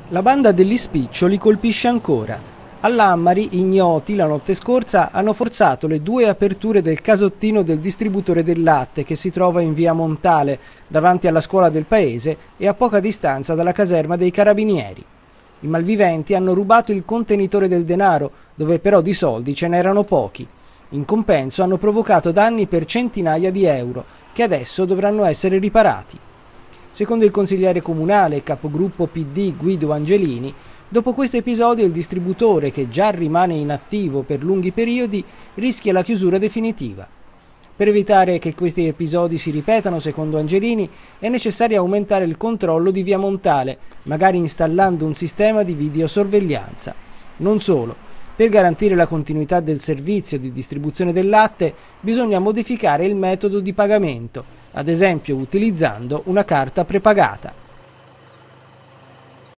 La banda degli spiccioli colpisce ancora. A Lammari, ignoti la notte scorsa hanno forzato le due aperture del casottino del distributore del latte che si trova in via Montale, davanti alla scuola del paese e a poca distanza dalla caserma dei carabinieri. I malviventi hanno rubato il contenitore del denaro, dove però di soldi ce n'erano pochi. In compenso hanno provocato danni per centinaia di euro, che adesso dovranno essere riparati. Secondo il consigliere comunale e capogruppo PD Guido Angelini, dopo questo episodio il distributore, che già rimane inattivo per lunghi periodi, rischia la chiusura definitiva. Per evitare che questi episodi si ripetano, secondo Angelini, è necessario aumentare il controllo di via Montale, magari installando un sistema di videosorveglianza. Non solo, per garantire la continuità del servizio di distribuzione del latte bisogna modificare il metodo di pagamento, ad esempio utilizzando una carta prepagata.